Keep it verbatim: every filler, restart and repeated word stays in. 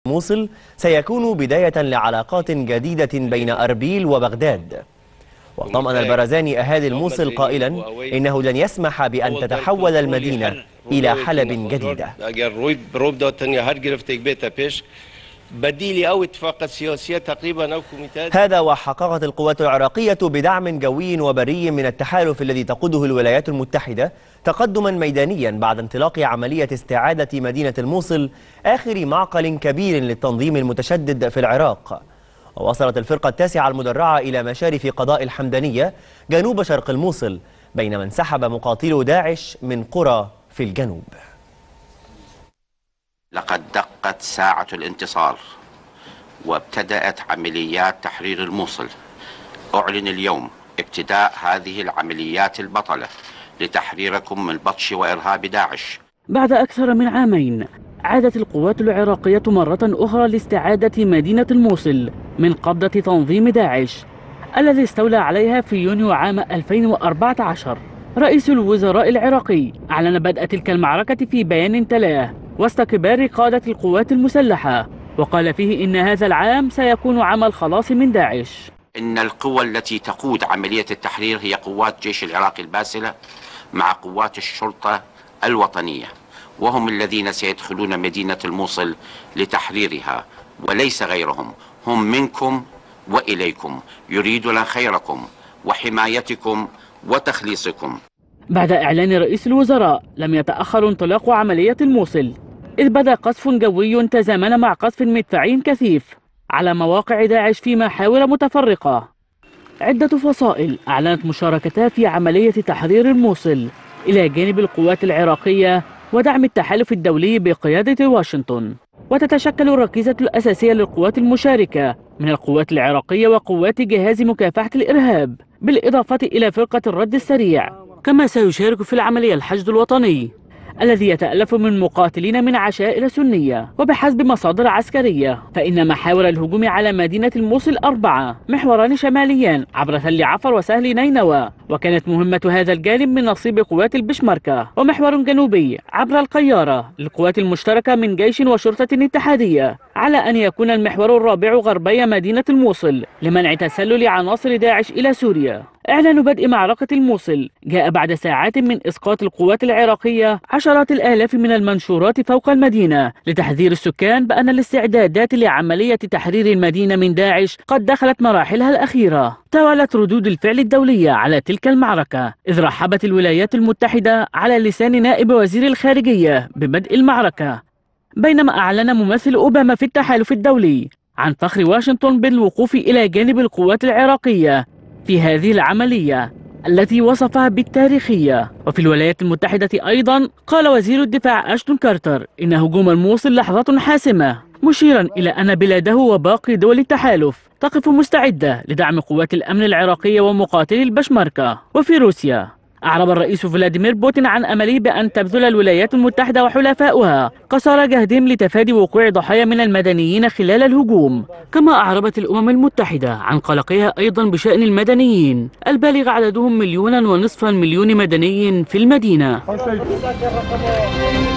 الموصل سيكون بداية لعلاقات جديدة بين أربيل وبغداد. وطمأن البرزاني أهالي الموصل قائلا إنه لن يسمح بأن تتحول المدينة إلى حلب جديدة. هذا وحققت القوات العراقية بدعم جوي وبري من التحالف الذي تقوده الولايات المتحدة تقدما ميدانيا بعد انطلاق عملية استعادة مدينة الموصل، آخر معقل كبير للتنظيم المتشدد في العراق. ووصلت الفرقة التاسعة المدرعة إلى مشارف قضاء الحمدانية جنوب شرق الموصل، بينما انسحب مقاتلو داعش من قرى في الجنوب. لقد دقت ساعة الانتصار وابتدأت عمليات تحرير الموصل. أعلن اليوم ابتداء هذه العمليات البطلة لتحريركم من بطش وإرهاب داعش. بعد أكثر من عامين عادت القوات العراقية مرة أخرى لاستعادة مدينة الموصل من قبضة تنظيم داعش الذي استولى عليها في يونيو عام ألفين وأربعة عشر. رئيس الوزراء العراقي أعلن بدء تلك المعركة في بيان تلاه وسط كبار قادة القوات المسلحة، وقال فيه إن هذا العام سيكون عام الخلاص من داعش. إن القوى التي تقود عملية التحرير هي قوات جيش العراق الباسلة مع قوات الشرطة الوطنية، وهم الذين سيدخلون مدينة الموصل لتحريرها وليس غيرهم. هم منكم وإليكم، يريدون خيركم وحمايتكم وتخليصكم. بعد إعلان رئيس الوزراء لم يتأخر انطلاق عملية الموصل، إذ بدأ قصف جوي تزامن مع قصف مدفعي كثيف على مواقع داعش في محاور متفرقة. عدة فصائل أعلنت مشاركتها في عملية تحرير الموصل إلى جانب القوات العراقية ودعم التحالف الدولي بقيادة واشنطن. وتتشكل الركيزة الأساسية للقوات المشاركة من القوات العراقية وقوات جهاز مكافحة الإرهاب، بالإضافة إلى فرقة الرد السريع. كما سيشارك في العملية الحشد الوطني الذي يتألف من مقاتلين من عشائر سنية. وبحسب مصادر عسكرية فإن محاور الهجوم على مدينة الموصل أربعة: محوران شماليان عبر تل عفر وسهل نينوى، وكانت مهمة هذا الجانب من نصيب قوات البشمركة، ومحور جنوبي عبر القيارة للقوات المشتركة من جيش وشرطة اتحادية، على أن يكون المحور الرابع غربي مدينة الموصل لمنع تسلل عناصر داعش إلى سوريا. إعلان بدء معركة الموصل جاء بعد ساعات من إسقاط القوات العراقية عشرات الآلاف من المنشورات فوق المدينة لتحذير السكان بأن الاستعدادات لعملية تحرير المدينة من داعش قد دخلت مراحلها الأخيرة. توالت ردود الفعل الدولية على تلك المعركة، إذ رحبت الولايات المتحدة على لسان نائب وزير الخارجية ببدء المعركة، بينما أعلن ممثل أوباما في التحالف الدولي عن فخر واشنطن بالوقوف إلى جانب القوات العراقية في هذه العملية التي وصفها بالتاريخية. وفي الولايات المتحدة أيضا قال وزير الدفاع أشتون كارتر إن هجوم الموصل لحظة حاسمة، مشيرا إلى أن بلاده وباقي دول التحالف تقف مستعدة لدعم قوات الأمن العراقية ومقاتلي البشمركة. وفي روسيا أعرب الرئيس فلاديمير بوتين عن أمله بأن تبذل الولايات المتحدة وحلفاؤها قصارى جهدهم لتفادي وقوع ضحايا من المدنيين خلال الهجوم. كما أعربت الأمم المتحدة عن قلقها أيضا بشأن المدنيين البالغ عددهم مليونا ونصف المليون مدني في المدينة.